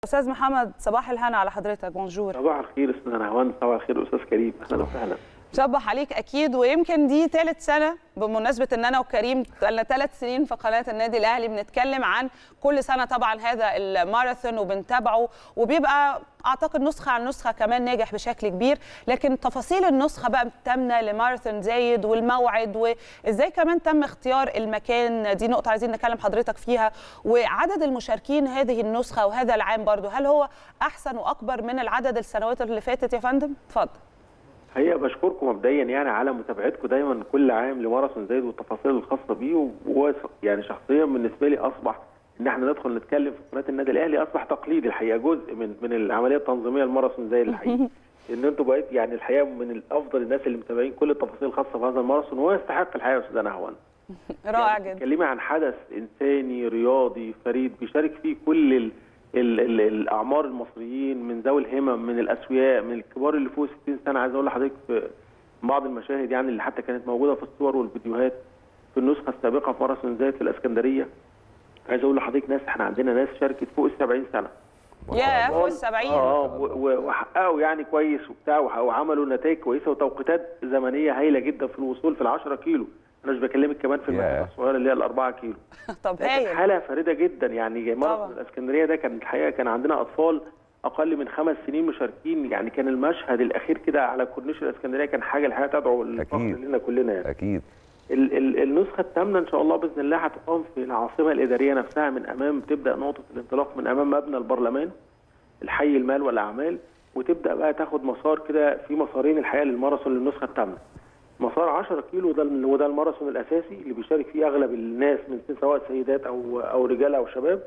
استاذ محمد، صباح الهنا على حضرتك. بونجور. صباح الخير استاذ نهوان، صباح الخير استاذ كريم، اهلا وسهلا. صبح عليك اكيد. ويمكن دي ثالث سنه بمناسبه ان انا وكريم بقالنا 3 سنين في قناه النادي الاهلي بنتكلم عن كل سنه طبعا هذا الماراثون وبنتابعه، وبيبقى اعتقد نسخه عن نسخه كمان ناجح بشكل كبير. لكن تفاصيل النسخه بقى الثامنه لماراثون زايد والموعد وازاي كمان تم اختيار المكان، دي نقطه عايزين نكلم حضرتك فيها. وعدد المشاركين هذه النسخه وهذا العام برضو، هل هو احسن واكبر من العدد السنوات اللي فاتت يا فندم؟ اتفضل. هي بشكركم مبدئيا يعني على متابعتكم دايما كل عام لماراثون زايد والتفاصيل الخاصه بيه. وهو يعني شخصيا بالنسبه لي اصبح ان احنا ندخل نتكلم في قناه النادي الاهلي اصبح تقليد الحقيقه، جزء من العمليه التنظيميه لماراثون زايد الحقيقه. ان انتم بقيت يعني الحقيقه من افضل الناس اللي متابعين كل التفاصيل الخاصه بهذا الماراثون، وهو يستحق الحقيقه يا استاذ نهوان. رائع جدا. تكلمي عن حدث انساني رياضي فريد بيشارك فيه كل الاعمار المصريين، من ذوي الهمم، من الاسوياء، من الكبار اللي فوق 60 سنه. عايز اقول لحضرتك في بعض المشاهد يعني اللي حتى كانت موجوده في الصور والفيديوهات في النسخه السابقه في ماراثون زايد في الاسكندريه. عايز اقول لحضرتك ناس، احنا عندنا ناس شاركت فوق 70 سنه. يا فوق 70. وحققوا يعني كويس وبتاع، وعملوا نتائج كويسه وتوقيتات زمنيه هايله جدا في الوصول في ال10 كيلو. انا مش بكلمك كمان في المسافه الصغيره اللي هي ال4 كيلو. طب هايل. حاله فريده جدا يعني. ماراثون الاسكندريه ده كان الحقيقه كان عندنا اطفال اقل من 5 سنين مشاركين، يعني كان المشهد الاخير كده على كورنيش الاسكندريه كان حاجه الحقيقه تدعو للفخر لنا كلنا يعني. اكيد. النسخه الثامنه ان شاء الله باذن الله هتقام في العاصمه الاداريه نفسها، من امام تبدا نقطه الانطلاق من امام مبنى البرلمان الحي المال والاعمال، وتبدا بقى تاخد مسار كده في مسارين الحقيقه للماراثون للنسخه الثامنه. مسار 10 كيلو وده الماراثون الاساسي اللي بيشارك فيه اغلب الناس من سواء سيدات او رجال او شباب.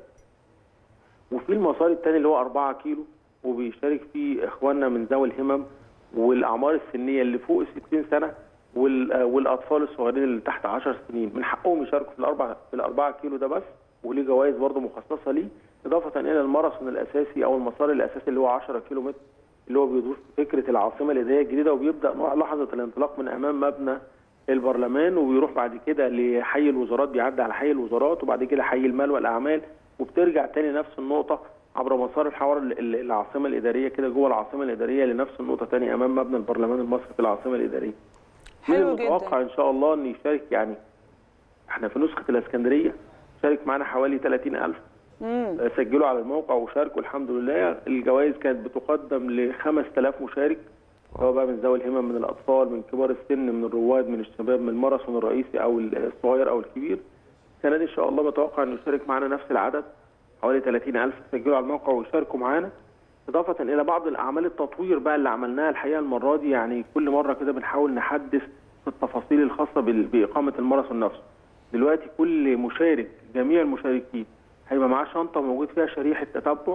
وفي المسار الثاني اللي هو 4 كيلو وبيشارك فيه اخواننا من ذوي الهمم والاعمار السنيه اللي فوق 60 سنه والاطفال الصغيرين اللي تحت 10 سنين، من حقهم يشاركوا في الأربعة كيلو ده بس، وليه جوائز برضه مخصصه ليه، اضافه الى الماراثون الاساسي او المسار الاساسي اللي هو 10 كيلو متر اللي هو بيضيف فكره العاصمه الاداريه الجديده، وبيبدا لحظه الانطلاق من امام مبنى البرلمان، وبيروح بعد كده لحي الوزارات، بيعدي على حي الوزارات وبعد كده حي المال والاعمال، وبترجع تاني نفس النقطه عبر مسار الحوار العاصمه الاداريه كده جوه العاصمه الاداريه لنفس النقطه تاني امام مبنى البرلمان المصري في العاصمه الاداريه. حلو جدا. متوقع ان شاء الله ان يشارك، يعني احنا في نسخه الاسكندريه شارك معانا حوالي 30,000 سجلوا على الموقع وشاركوا الحمد لله. الجوائز كانت بتقدم ل 5000 مشارك، سواء بقى من ذوي الهمم، من الاطفال، من كبار السن، من الرواد، من الشباب، من الماراثون الرئيسي او الصغير او الكبير. السنه دي ان شاء الله بتوقع انه يشارك معانا نفس العدد، حوالي 30,000 سجلوا على الموقع ويشاركوا معانا، اضافه الى بعض الاعمال التطوير بقى اللي عملناها الحقيقه المره دي. يعني كل مره كده بنحاول نحدث في التفاصيل الخاصه باقامه الماراثون نفسه. دلوقتي كل مشارك، جميع المشاركين هيبقى معاه شنطه موجود فيها شريحه تتبع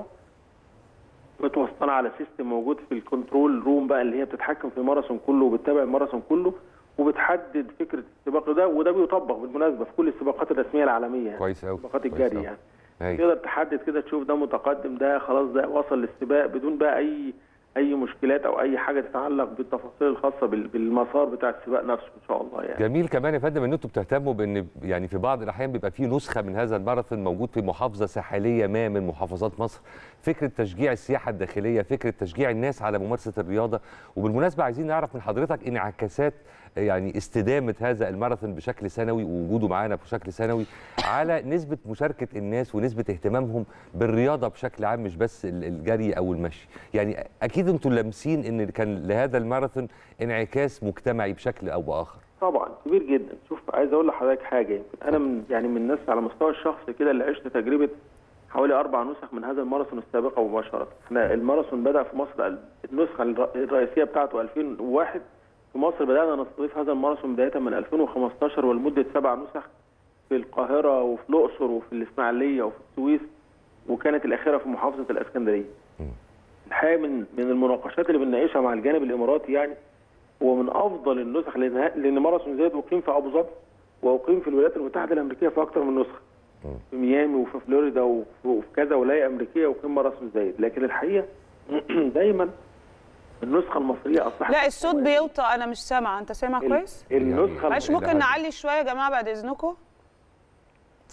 متوصله على سيستم موجود في الكنترول روم بقى اللي هي بتتحكم في الماراثون كله وبتتابع الماراثون كله وبتحدد فكره السباق ده، وده بيطبق بالمناسبه في كل السباقات الرسميه العالميه يعني. كويس قوي. سباقات الجري يعني. تقدر تحدد كده تشوف ده متقدم، ده خلاص ده وصل للسباق بدون بقى اي مشكلات او اي حاجه تتعلق بالتفاصيل الخاصه بالمسار بتاع السباق نفسه ان شاء الله يعني. جميل كمان يا فندم ان انتم بتهتموا بان يعني في بعض الاحيان بيبقى في نسخه من هذا الماراثون موجود في محافظه ساحليه ما من محافظات مصر، فكره تشجيع السياحه الداخليه، فكره تشجيع الناس على ممارسه الرياضه. وبالمناسبه عايزين نعرف من حضرتك انعكاسات يعني استدامه هذا الماراثون بشكل سنوي ووجوده معانا بشكل سنوي على نسبه مشاركه الناس ونسبه اهتمامهم بالرياضه بشكل عام، مش بس الجري او المشي. يعني اكيد انتم لامسين ان كان لهذا الماراثون انعكاس مجتمعي بشكل او باخر. طبعا كبير جدا. شوف عايز اقول لحضرتك حاجه، يمكن انا من الناس على مستوى الشخصي كده اللي عشت تجربه حوالي 4 نسخ من هذا الماراثون السابقه مباشره. احنا الماراثون بدا في مصر النسخه الرئيسيه بتاعته 2001 في مصر، بدانا نستضيف هذا الماراثون بدايه من 2015 ولمده 7 نسخ في القاهره وفي الاقصر وفي الاسماعيليه وفي السويس، وكانت الاخيره في محافظه الاسكندريه. الحقيقه من المناقشات اللي بنناقشها مع الجانب الاماراتي يعني هو من افضل النسخ، لان ماراثون زايد اقيم في ابو ظبي واقيم في الولايات المتحده الامريكيه في اكثر من نسخه، في ميامي وفي فلوريدا وفي كذا ولايه امريكيه اقيم ماراثون زايد. لكن الحقيقه دايما النسخه المصريه اصبحت. لا الصوت بيوطى، انا مش سامعه. انت سامع كويس؟ النسخه معلش ممكن نعلي شويه يا جماعه بعد اذنكم؟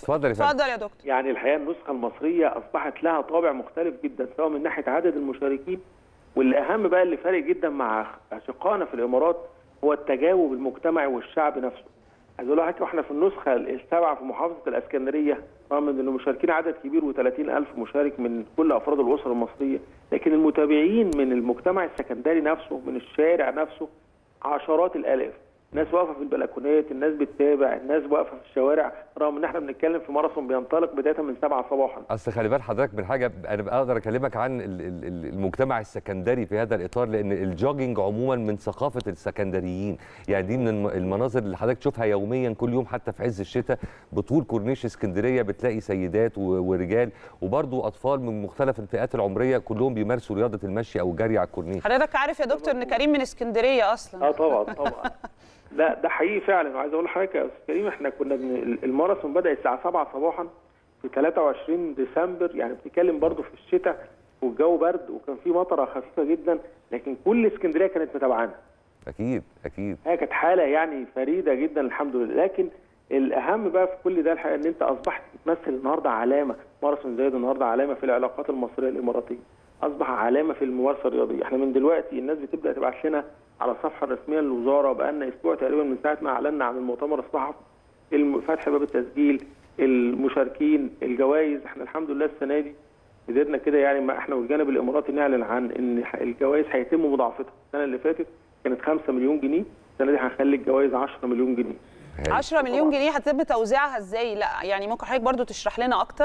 اتفضل يا فندم. اتفضل يا دكتور. يعني الحقيقه النسخه المصريه اصبحت لها طابع مختلف جدا، سواء من ناحيه عدد المشاركين، والاهم بقى اللي فارق جدا مع اشقائنا في الامارات هو التجاوب المجتمعي والشعب نفسه. عايز اقول لحضرتك احنا في النسخه السابعه في محافظه الاسكندريه، رغم ان المشاركين عدد كبير و30,000 مشارك من كل افراد الاسره المصريه، لكن المتابعين من المجتمع السكندري نفسه، من الشارع نفسه، عشرات الالاف. الناس واقفه في البلكونات، الناس بتتابع، الناس واقفه في الشوارع، رغم ان احنا بنتكلم في ماراثون بينطلق بدايه من 7 صباحا. اصل خلي بال حضرتك من حاجه، انا اقدر اكلمك عن المجتمع السكندري في هذا الاطار، لان الجوجينج عموما من ثقافه السكندريين، يعني دي من المناظر اللي حضرتك تشوفها يوميا كل يوم، حتى في عز الشتاء بطول كورنيش اسكندريه بتلاقي سيدات ورجال وبرضه اطفال من مختلف الفئات العمريه كلهم بيمارسوا رياضه المشي او الجري على الكورنيش. حضرتك عارف يا دكتور ان كريم من اسكندريه اصلا؟ طبعا طبعا. لا ده حقيقي فعلا. وعايز اقول لحضرتك يا استاذ كريم، احنا كنا الماراثون بدا الساعه 7 صباحا في 23 ديسمبر، يعني بتتكلم برضه في الشتاء والجو برد وكان في مطره خفيفه جدا، لكن كل اسكندريه كانت متابعانا. اكيد اكيد. هي كانت حاله يعني فريده جدا الحمد لله. لكن الاهم بقى في كل ده الحقيقه ان انت اصبحت تمثل النهارده علامه، ماراثون زايد النهارده علامه في العلاقات المصريه الاماراتيه، اصبح علامه في الممارسه الرياضيه. احنا من دلوقتي الناس بتبدا تبعت لنا على الصفحه الرسميه للوزاره، بقى لنا اسبوع تقريبا من ساعه ما اعلنا عن المؤتمر الصحفي، فتح باب التسجيل، المشاركين، الجوائز. احنا الحمد لله السنه دي قدرنا كده، يعني ما احنا والجانب الاماراتي نعلن عن ان الجوائز هيتم مضاعفتها. السنه اللي فاتت كانت 5 مليون جنيه، السنه دي هنخلي الجوائز 10 مليون جنيه. 10 مليون جنيه هتتم توزيعها ازاي؟ لا يعني ممكن حضرتك برضو تشرح لنا اكتر؟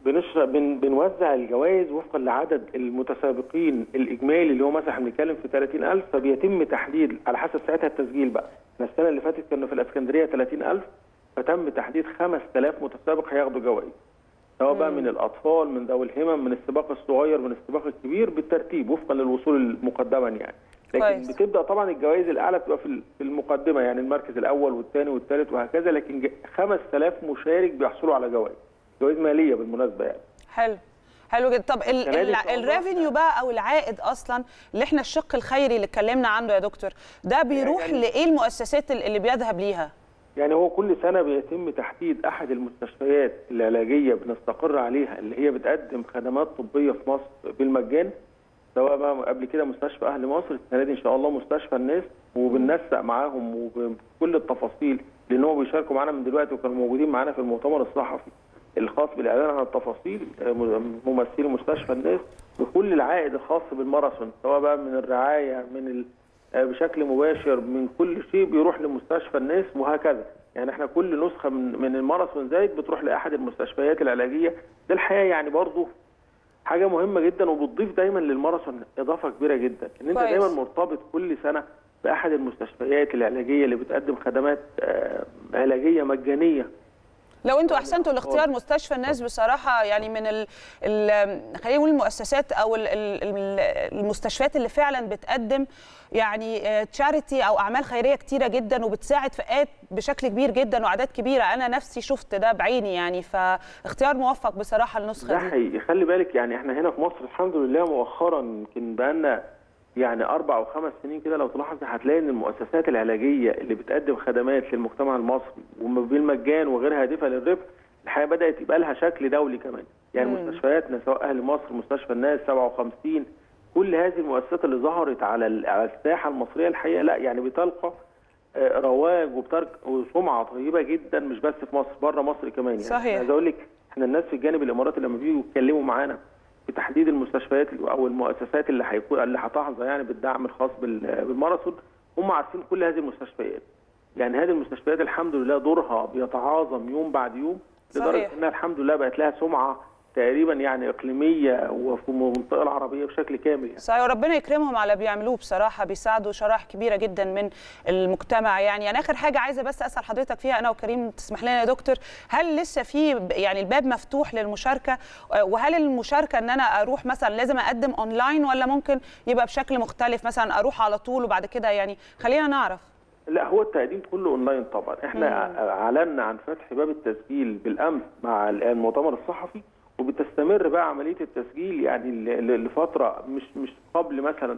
بنوزع الجوائز وفقا لعدد المتسابقين الاجمالي اللي هو مثلا احنا بنتكلم في 30,000، فبيتم تحديد على حسب ساعتها التسجيل بقى. احنا السنه اللي فاتت كنا في الاسكندريه 30,000، فتم تحديد 5,000 متسابق هياخدوا جوائز، سواء بقى من الاطفال، من ذوي الهمم، من السباق الصغير، من السباق الكبير، بالترتيب وفقا للوصول مقدما يعني. لكن بتبدا طبعا الجوائز الاعلى بتبقى في المقدمه، يعني المركز الاول والثاني والثالث وهكذا، لكن 5,000 مشارك بيحصلوا على جوائز ماليه بالمناسبه يعني. حلو جدا. طب الريفينيو بقى او العائد اصلا اللي احنا الشق الخيري اللي اتكلمنا عنه يا دكتور، ده بيروح يعني لايه المؤسسات اللي بيذهب ليها؟ يعني هو كل سنه بيتم تحديد احد المستشفيات العلاجيه بنستقر عليها اللي هي بتقدم خدمات طبيه في مصر بالمجان، سواء بقى قبل كده مستشفى اهل مصر، السنه دي ان شاء الله مستشفى الناس، وبننسق معاهم وبكل التفاصيل، لان هم بيشاركوا معانا من دلوقتي وكانوا موجودين معانا في المؤتمر الصحفي الخاص بالاعلان عن التفاصيل، ممثلي مستشفى الناس، وكل العائد الخاص بالماراثون، سواء بقى من الرعايه، من بشكل مباشر، من كل شيء بيروح لمستشفى الناس وهكذا. يعني احنا كل نسخه من الماراثون زايد بتروح لاحد المستشفيات العلاجيه. ده الحقيقه يعني برضه حاجه مهمه جدا، وبتضيف دايما للماراثون اضافه كبيره جدا، ان انت دايما مرتبط كل سنه باحد المستشفيات العلاجيه اللي بتقدم خدمات علاجيه مجانيه. لو انتوا احسنتوا لاختيار مستشفى الناس بصراحه، يعني من خلينا نقول المؤسسات او المستشفيات اللي فعلا بتقدم يعني تشاريتي او اعمال خيريه كتيره جدا، وبتساعد فئات بشكل كبير جدا واعداد كبيره. انا نفسي شفت ده بعيني يعني، فاختيار موفق بصراحه النسخه دي. ده حقيقي. خلي بالك يعني احنا هنا في مصر الحمد لله مؤخرا يمكن بقالنا يعني 4 أو 5 سنين كده، لو تلاحظ هتلاقي ان المؤسسات العلاجيه اللي بتقدم خدمات للمجتمع المصري وبالمجان وغير هادفه للربح، الحقيقه بدات يبقى لها شكل دولي كمان. يعني مستشفياتنا سواء اهل مصر، مستشفى الناس 57، كل هذه المؤسسات اللي ظهرت على الساحه المصريه الحقيقه لا يعني بتلقى رواج وسمعه طيبه جدا، مش بس في مصر، بره مصر كمان. يعني صحيح. عايز اقول لك احنا الناس في الجانب الاماراتي لما بييجوا يتكلموا معانا في تحديد المستشفيات او المؤسسات اللي هتحظى يعني بالدعم الخاص بالماراثون، هم عارفين كل هذه المستشفيات. يعني هذه المستشفيات الحمد لله دورها بيتعاظم يوم بعد يوم، لدرجه انها الحمد لله بقت لها سمعه تقريبا يعني اقليميه وفي المنطقه العربيه بشكل كامل يعني. صحيح، وربنا يكرمهم على بيعملوه بصراحه، بيساعدوا شرائح كبيره جدا من المجتمع يعني. انا اخر حاجه عايزه بس اسال حضرتك فيها انا وكريم، تسمح لنا يا دكتور، هل لسه في يعني الباب مفتوح للمشاركه؟ وهل المشاركه ان انا اروح مثلا لازم اقدم اونلاين، ولا ممكن يبقى بشكل مختلف مثلا اروح على طول وبعد كده؟ يعني خلينا نعرف. لا هو التقديم كله اونلاين طبعا. احنا اعلنا عن فتح باب التسجيل بالامس مع المؤتمر الصحفي، وبتستمر بقى عمليه التسجيل يعني لفتره مش قبل مثلا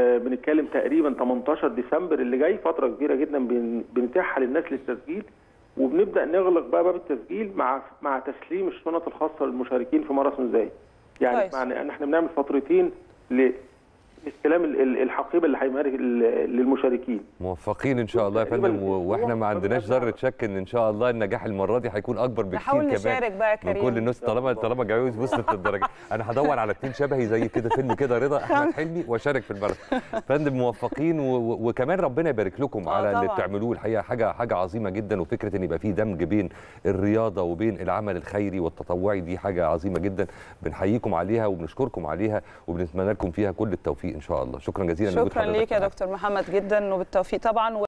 بنتكلم تقريبا 18 ديسمبر اللي جاي، فتره كبيره جدا بنتيحها للناس للتسجيل. وبنبدا نغلق بقى باب التسجيل مع تسليم الشنط الخاصه للمشاركين في ماراثون زايد. يعني معنى ان احنا بنعمل فترتين لاستلام الحقيبه اللي هيمارس للمشاركين. موفقين ان شاء الله يا فندم، واحنا ما عندناش ذره شك ان شاء الله النجاح المره دي هيكون اكبر بكتير كمان. نحاول نشارك بقى يا كريم من كل الناس طالما جواز وصلت للدرجه. انا هدور على 2 شبهي زي كده، فيلم كده رضا احمد حلمي، واشارك في الماراثون. فندم موفقين، وكمان ربنا يبارك لكم على اللي بتعملوه. الحقيقه حاجه عظيمه جدا، وفكره ان يبقى في دمج بين الرياضه وبين العمل الخيري والتطوعي دي حاجه عظيمه جدا. بنحييكم عليها وبنشكركم عليها وبنتمنى لكم فيها كل التوفيق ان شاء الله. شكرا جزيلا. شكرا ليك يا دكتور محمد جدا، وبالتوفيق طبعا.